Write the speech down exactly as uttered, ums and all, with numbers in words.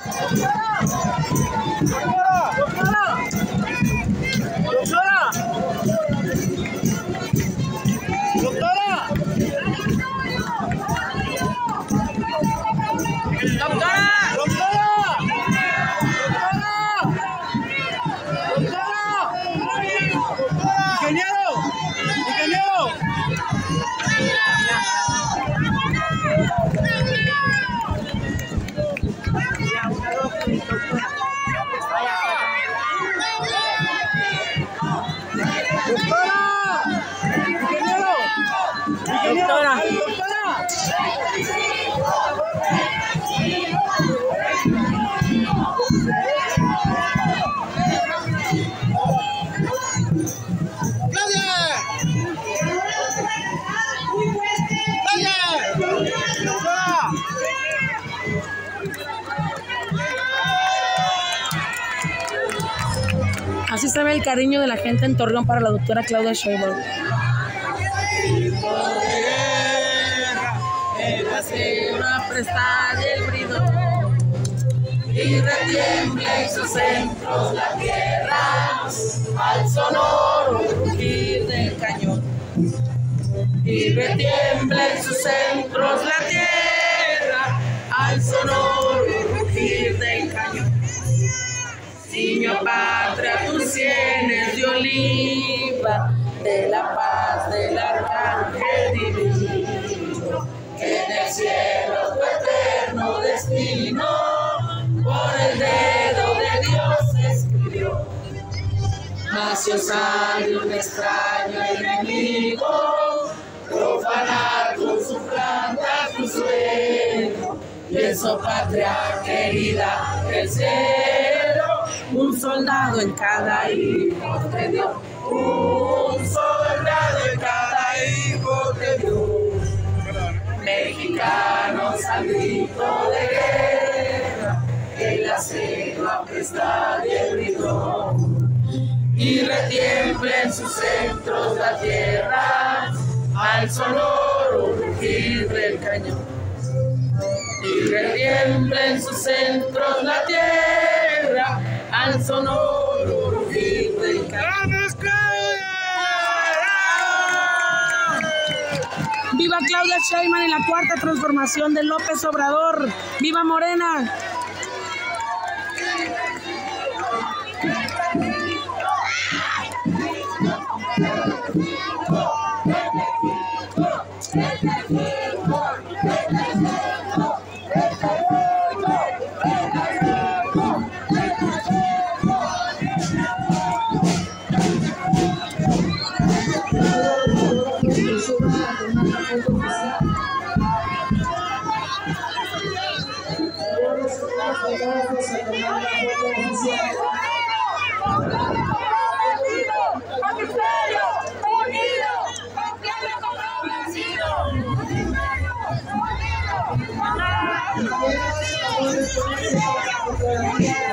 Doctora. Así se ve el cariño de la gente en Torreón para la doctora Claudia Sheinbaum. En la selva presta el brido y retiembla en sus centros la tierra al sonoro rugir del cañón. Y retiembla en sus centros la tierra al sonoro rugir del cañón. Ciño patria tus sienes de oliva, de la paz del arcángel divino, que en el cielo tu eterno destino por el dedo de Dios escribió. Mas si os sale un extraño enemigo, profanar con su planta tu suelo, y eso patria querida del cielo, un soldado en cada hijo te dio, un soldado en cada hijo te dio. Mexicanos al grito de guerra, en la selva presta el bridón, y retiembla en sus centros la tierra al sonoro rugir del cañón. Y retiembla en sus centros la tierra al sonoro rugir del cañón. ¡Viva Claudia Sheinbaum en la cuarta transformación de López Obrador! ¡Viva Morena! Unido,